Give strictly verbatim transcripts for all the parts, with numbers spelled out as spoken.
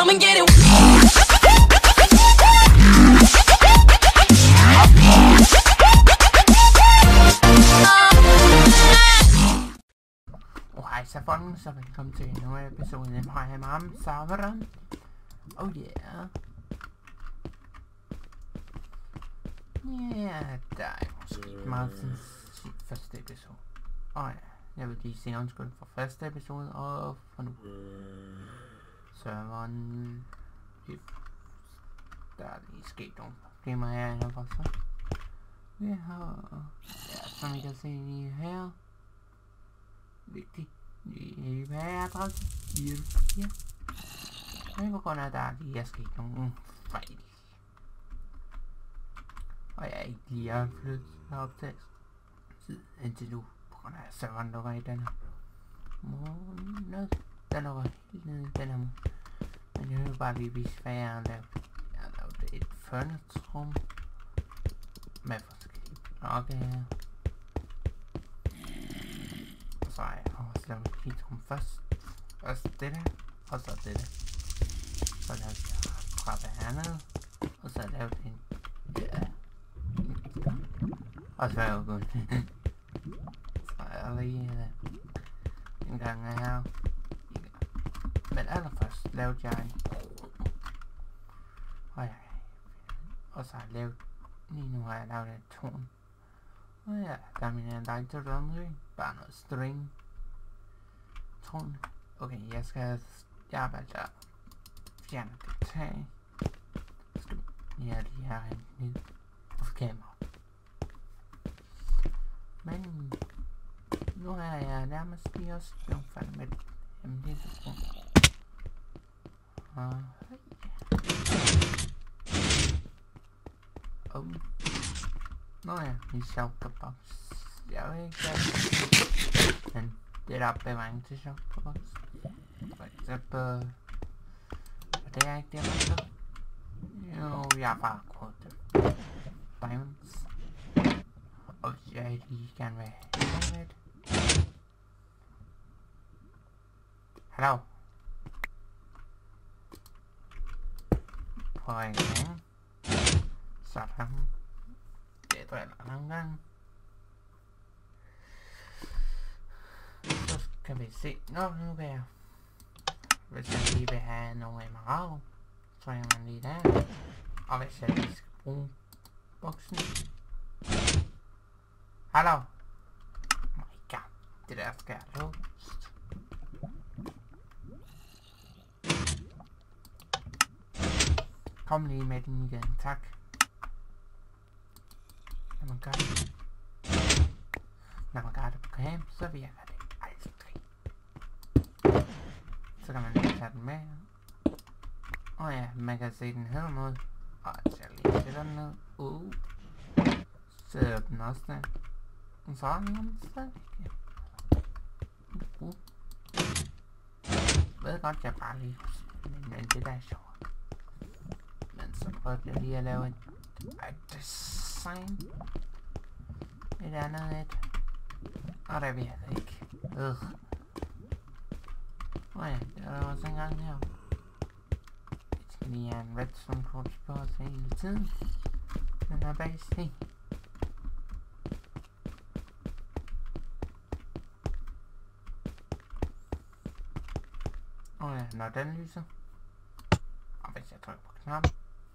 come and get it. Hej så folkens, så velkommen til endnu en episode fra Hamam serveren. Oh yeah. Ja, yeah, der er måske meget siden første episode. Og ja, jeg vil lige sige undskyld for første episode og for nu. Serveren, der er lige sket nogle problemer her i hvert fald. Vi har, ja, som I kan se lige her. Vigtigt. I adresse fire. Men på grund af, at der lige er sket nogle fejl. Og jeg er ikke lige har flyttet optagelsen indtil nu, på grund af, at serveren lukker i den her måned. Den lukker helt ned i den her måned. Men jeg vil bare lige vise, hvad jeg har lavet. Jeg har lavet et furnace-rum med forskellige blokke her. Så har jeg også lavet et helt rum først. Først det der, og så det der. Så lavede jeg trappe hernede, og så lavede en... Ja. Og så er jeg jo gået. Så er jeg lige uh, en gang her. Men allerførst lavede jeg en... Og, ja. Og så har jeg lavet... Lige nu har jeg lavet et tårn. Og ja, der er mine lighter runway. Bare noget string. Tårn. Okay, jeg skal... Jeg har valgt at fjerne det tag. Så skal jeg lige her hen på kamera. Men nu er jeg nærmest lige også blevet færdig med en lille tårn. Og oh. Nå ja, vi shulkerbox. Jeg ved ikke hvad. Men det er der opbevaring til shulkerbox. For eksempel... Og det er ikke det, man gør. Jo, jeg har bare gået det. Diamonds. Og hvis jeg lige gerne vil have lidt. Hallo. Prøv en gang. Sådan. Det driller nogle gange. Så kan vi se. Nå, nu vil jeg. Hvis jeg lige vil have nogle emerald, så er man lige der. Og hvis jeg lige skal bruge boksen. Hallo. Oh my god. Det der skal jeg låst. Kom lige med den igen, tak. Når man gør det, når man gør det på cam, så virker det aldrig. Så kan man lige tage den med. Og ja, man kan se den her måde. Og jeg lige sætter den ned. Uh. Sætter den også der. Og så er den stadig. Uh. Jeg ved godt, jeg bare lige men, men det der er sjovt. Men så prøvede jeg lige at lave et, et design. Et andet et. Og det virker ikke. Øh. Åh ja, det er også en gang her. Jeg skal lige have en redstone torch på os hele tiden. Den er basic. Åh ja, når den lyser. Og hvis jeg trykker på knappen.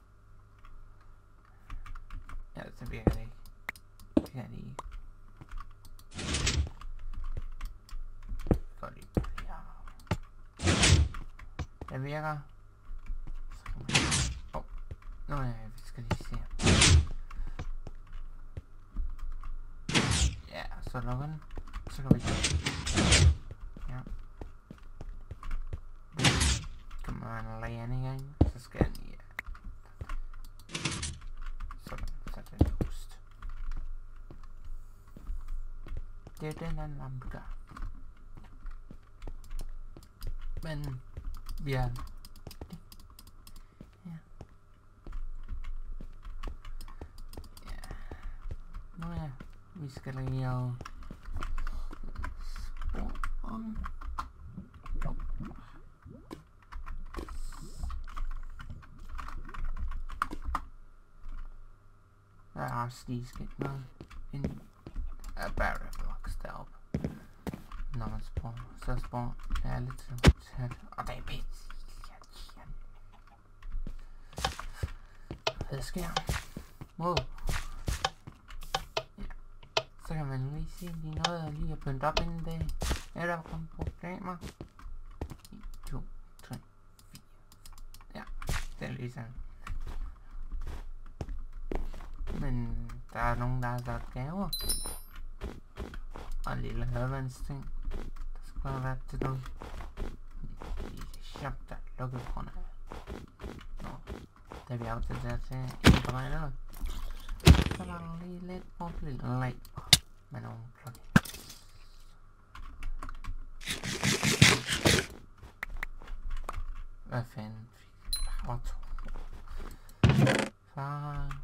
Ja, så virker det ikke. Det kan jeg lige. Så lige. Den virker. Så kan man... Åh. Nå ja, vi skal lige se. Ja, så lukker den. Så kan vi se. Ja. Kan man lade den i gang. Så skal den lige... Sådan, så er den låst. Det er den, den lampe gør. Men... Vi er... Ja. Ja. Nå ja, vi skal lige have... Spawn. Der er også lige sket noget. En uh, barrier blocks deroppe. Når man spawner, så spawner jeg er lidt tæt. Og det er pisse. Hvad sker? Wow. Ja. Så kan man lige se lige noget og lige at pynte op inden det. Er der kommet problemer? en, to, tre, fire. Ja, det er lige sådan. Men der er nogen, der har sat gaver. Og en lille hørvandsting. Der skulle have været til noget. Lille shop, der er lukket på grund af. Nå, da vi opdaterer til en komma nul. Så var der lige lidt problem med nogle plugins. Hvad fanden fik jeg power to? Så...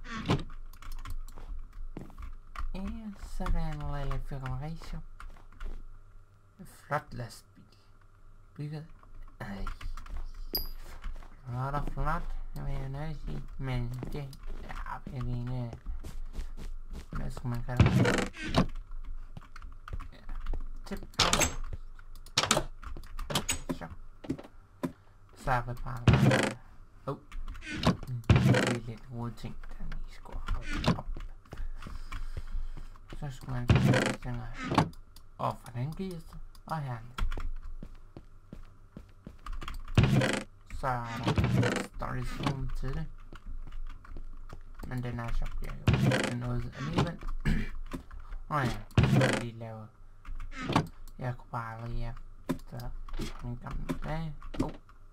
Ja, så er der en lille figurationsshop. En flot lastbil. Bygget. Ej. Flot og flot, jeg vil jeg nødt sige. Men det er virkelig en... Hvad skal man kalde det? Ja. Tip. Så. Så er det bare... Åh. Oh. Det er lidt hovedting, der lige skulle holde op. Så skulle man sige, at den er... Og for den giver sig. Og her. Så er der stories room til det. Men den her shop bliver jo til noget alligevel. Og ja, så vil jeg lige lave... Jeg kunne bare lige efter en gammel dag. Oh.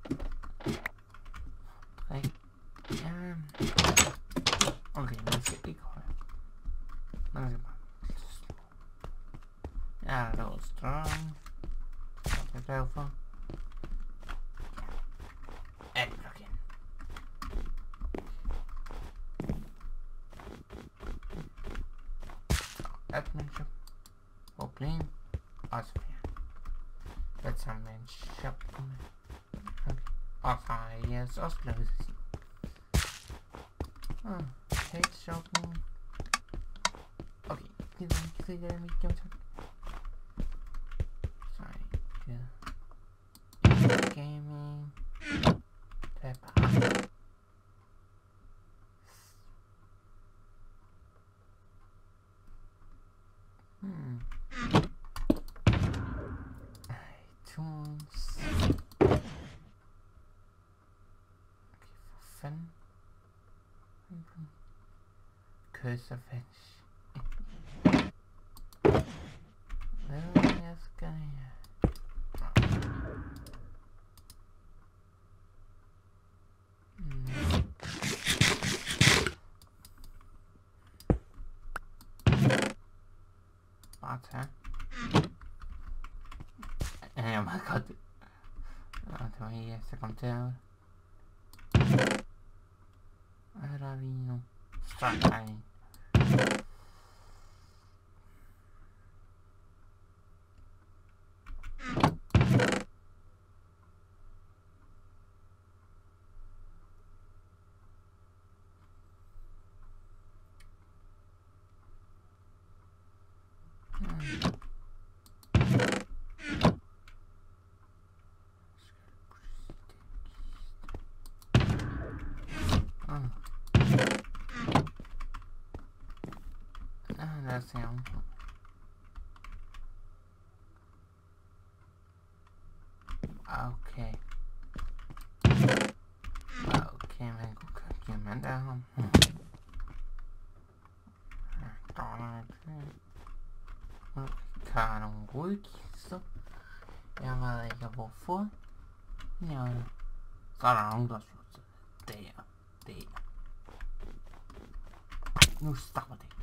Tre. Ja. Okay, man skal ikke højere. Man skal bare... Ja, det var strong. Så det er derfor. Add plugin. Admin shop. Problem. Og så ja. Hvad tager man en shop? Okay. Og så har jeg også lavet det. Ah, page shopping. Okay, det er ikke det der video tak. Gaming. Det er bare... Hmm. iTunes. Okay, for fanden. Cursor fetch. Hvad jeg skal jeg? Bare tage. Ja, jeg er meget godt. Og det var ikke, så kom til at... Hvad er der lige nu? Sådan. Lad os se om. Okay. Okay, man kunne købe diamant af ham. Der er nogle rødkister. Jeg ved ikke hvorfor. Ja. Så er der nogen, der slår sig. Der. Der. Nu stopper det.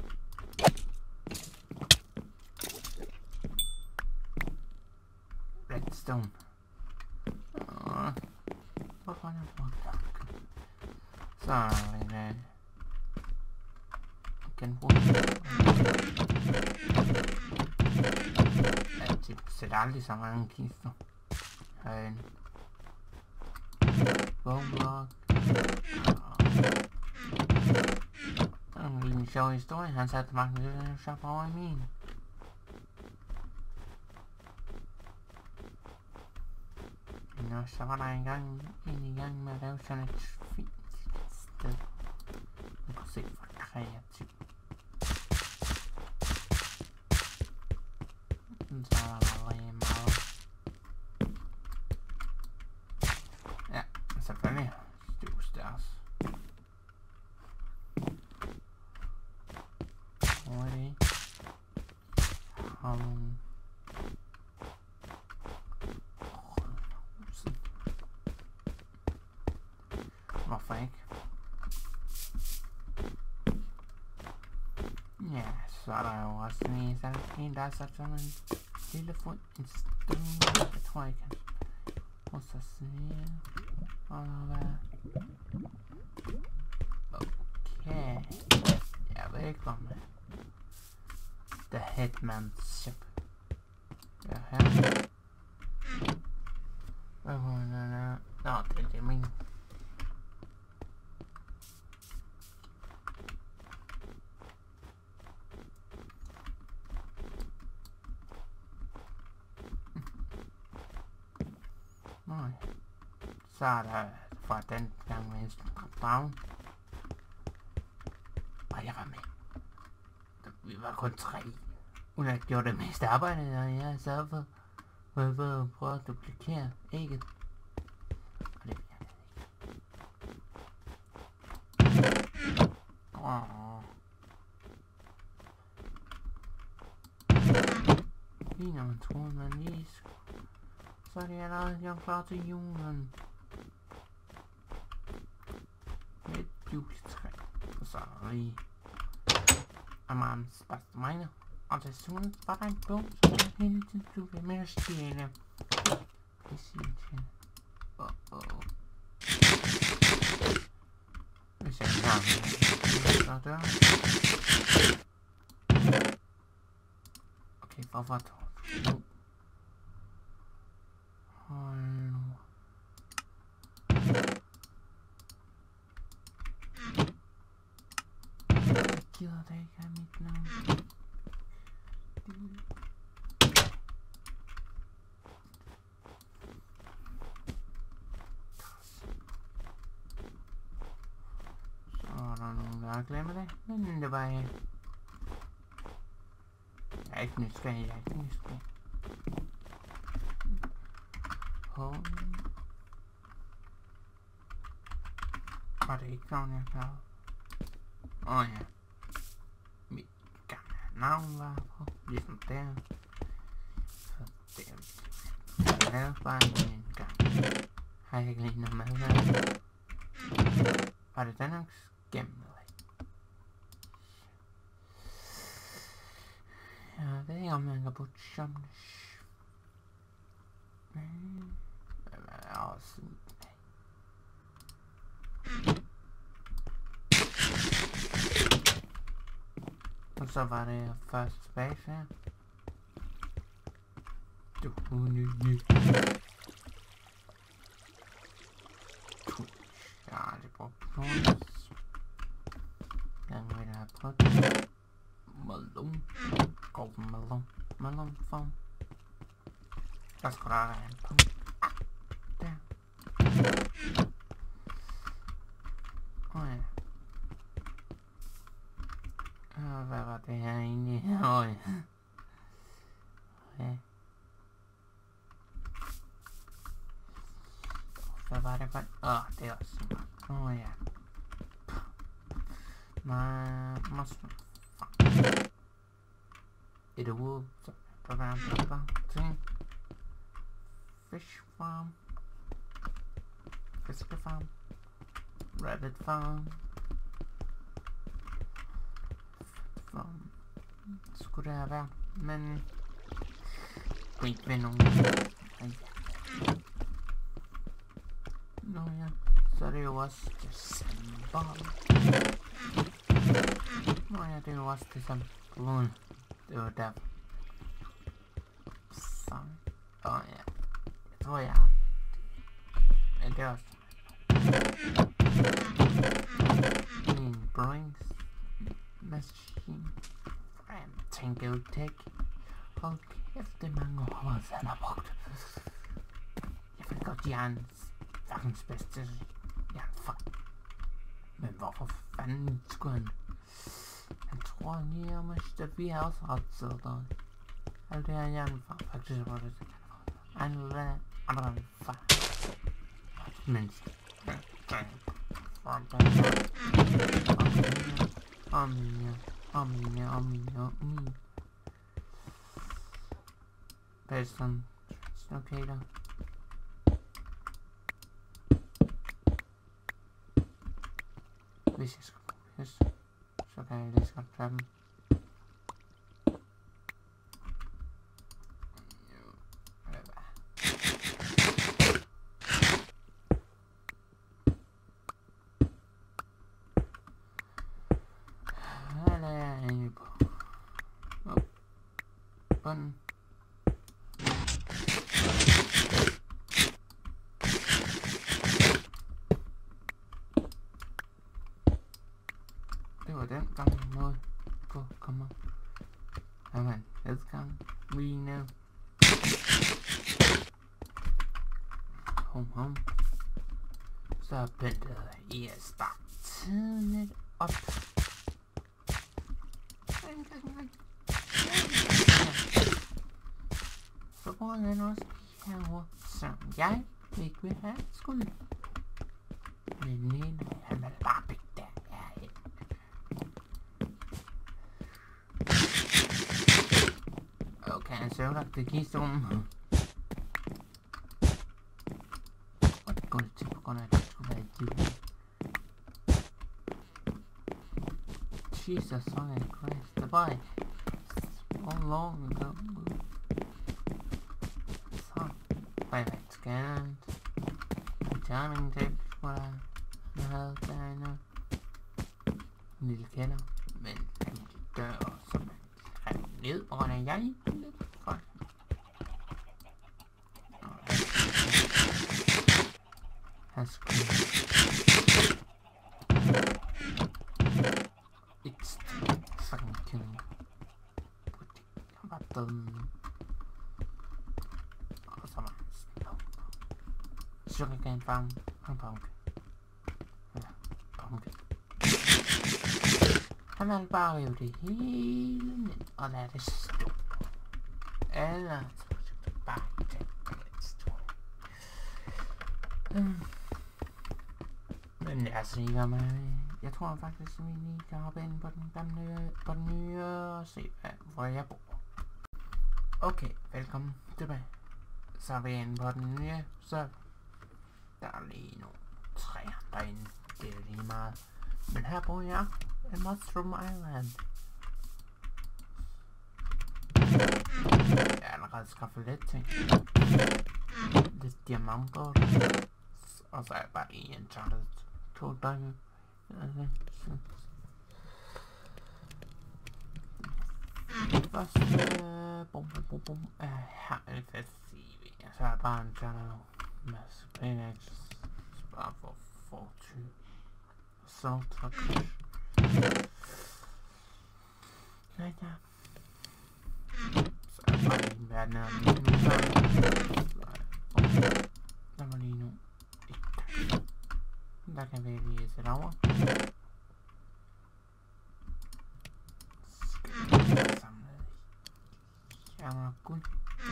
Redstone. Uh, hvorfor er det brugt? Så er det en genbrug. Jeg sætter aldrig så mange kister. Her er en bone block. Der er en lille sjov historie. Han satte magten shop over i min. Nå, så var der engang en i gang med at lave sådan et fint sted. Man kunne se for kreativt. Så er der allerede meget. Ja, selvfølgelig. Stivs der også. Hvor er det? Havn. Hvorfor ikke? Ja, så er der jo også en, så er der en, der har sat sådan en lille fod, en støvende, jeg tror ikke han. Og så siger, og hvad? Okay, jeg ved ikke om det. The Hitman's Ship. Ja, her. Hvad var det der? Nå, det er det min. Nej. Så er der fra den gang med en Brown. Og jeg var med. Vi var kun tre. Hun har gjort det meste arbejde, og jeg sad for, for, for at prøve at duplikere ægget. Og det bliver det ikke. Åh. Lige når man troede, man lige skulle. Så er det allerede, jeg er klar til julen. Med et juletræ. Og så er der lige Amans bedste mine. Og til sådan var der en bog, som jeg hele tiden blev ved med at stjæle. Det siger til. Åh, åh. Hvis jeg kan have så der. Okay, hvorfor tog du? Hold nu. Jeg gider da ikke have mit navn. Så er der nogen, der har glemt det. Men det var jeg. Jeg er ikke nysgerrig, jeg er ikke nysgerrig. Home. Var det ikke navn, jeg klarede? Åh oh, ja. Mit gamle navn var på. Ligesom der. Så der. Jeg lavede bare en gang. Har jeg ikke lige noget med der? Var det den nok gennem? Jeg ved ikke om man kan putte sådan. Men hvad er også og så var det første space her. Du hunde. Jeg har aldrig brugt nogen. Jeg vil have prøvet melon. Golden melon. Melon form. Der skulle der være en punkt. Der. Åh ja. Og hvad var det her egentlig? Åh ja. Ja. Hvad var det for en? Åh, det er også sådan. Åh ja. Man måste... It a wolf. Program. Program. Fish farm, Fisker farm, Rabbit farm, farm. Skulle det have været, men kunne ikke være nogen. Nå ja, så er det jo også december. Nå ja, det er jo også december. Det var der. Sådan. Åh oh, ja. Jeg tror jeg har. Men det er også. Min brains. Machine Frame Tango Tech. Hold kæft, det er mange år, han har brugt. Jeg ved godt, de er en verdens bedste jernfang. Men hvorfor fanden skulle han? Han tror nærmest, at vi har også ret sådan. Alt det her jernfang, faktisk var det andre andre fang. Menneske. Omnia, omnia, omnia, omnia. Baston, translocator. Hvis jeg skal bruges, så kan jeg lige så godt tage dem. Hvad er jeg egentlig på? Åh, bunden. Det var den gang noget kunne komme op. Jamen, næste gang, we know. Home, home. Så begyndte jeg at starte tidligt op. Så bruger jeg også de her ord, som jeg ikke vil have skud. Men Nino, han vil bare bygge der herhen. Okay, han søger lagt det kistum. Og det går lidt til på grund af, at det skulle være et liv. Jesus, fucking Christ, the boy. So long ago. Så, private scanned. Timing tape, hvor jeg havde derinde. En lille kælder, men en lille dør, som man skrev ned, på grund af jeg lidt for. Her skulle it's fucking killing. I'm about done. Og så var no. Sugarcane farm og punk. Ja, punk. Han vil bare rive det hele ned og lade det stå. Eller så bare tage det stå. Men jeg er sikker med. Jeg tror faktisk, at vi lige kan hoppe ind på den gamle, på den nye og se, hvor jeg bor. Okay, velkommen tilbage. Så er vi inde på den nye, så der er lige nogle træer derinde. Det er lige meget. Men her bor jeg i Mushroom Island. Jeg har allerede skaffet lidt ting. Lidt diamanter. Og så er jeg bare i en chartet to dage. Først, øh, bum bum bum bum, øh, her er det fast C V, så er jeg bare en channel, masse Paynex, bare for forty, så tak. Ja, ja. Så er jeg bare lige en verden af den, der var lige nu, ikke. Der kan vi lige sætte over. Samlet. Jeg var guld.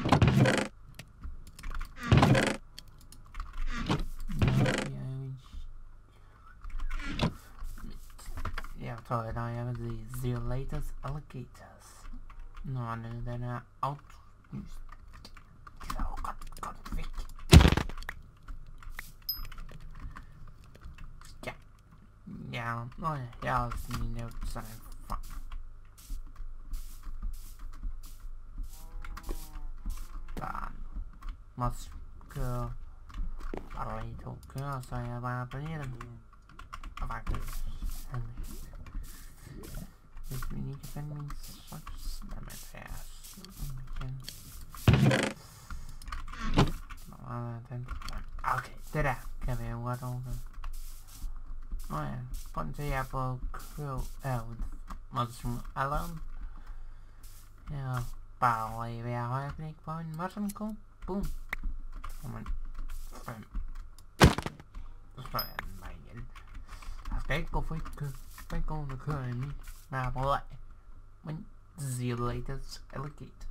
Jeg tror, at jeg vil sige The Latest Alligators. Nå, den er outlyst. Det er jo godt, godt væk. Ja. Ja, nå ja, jeg har også lige lavet sådan en farm. Der er måske kører. Bare lige to kører, så jeg bare bliver dem. Og faktisk. Hvis vi lige kan finde min socks, lad mig tage igen. Okay, det der kan vi jo godt overgå. Nå ja, grunden til at jeg får køb er ud mushroom alone. Ja, Barley vil jeg højre på en mushroom cool. Boom. Kommer frem. Så slår jeg den bare igen. Jeg skal ikke gå for et kø. Jeg skal ikke gå under køen i min. Men jeg er på vej. Men see you later, alligator.